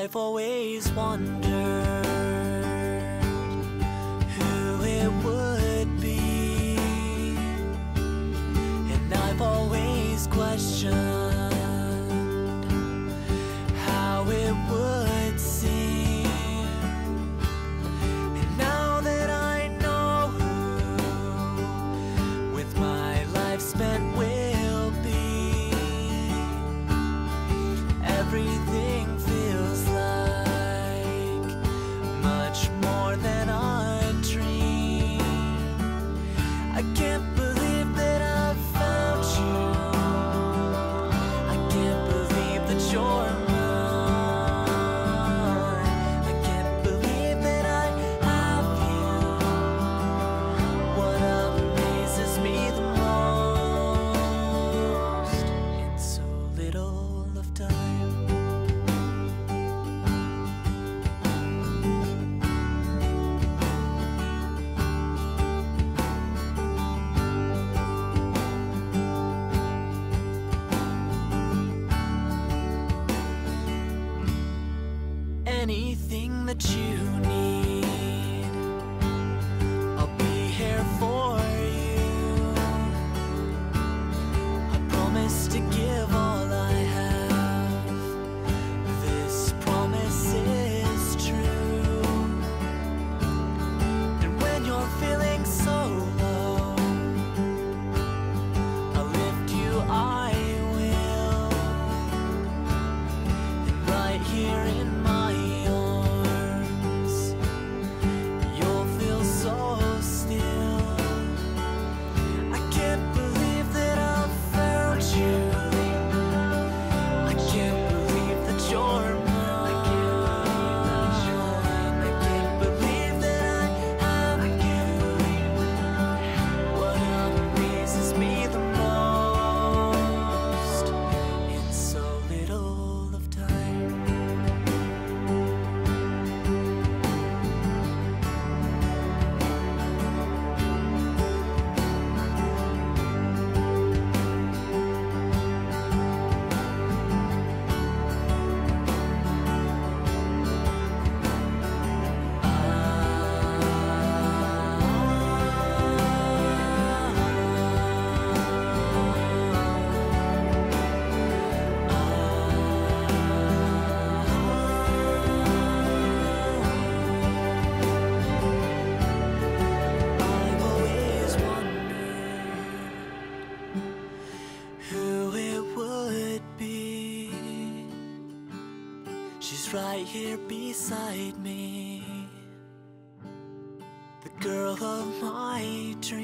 I've always wondered who it would be, and I've always questioned how it would seem. And now that I know who with my life spent will be, everything feels like much more than a dream. I can't believe that I found you. I can't believe that you're mine. I can't believe that I have you. What amazes me the most in so little of time. Anything that you need, I'll be here for you. I promise to give all I have. This promise is true. And when you're feeling so low, I'll lift you, I will. And right here in my arms, you'll feel so still. I can't believe that I found you. I can't believe that you're mine. I can't believe that I have you. What amazes me the most in so little of time. I've always wondered who it would be. She's right here beside me, the girl of my dreams.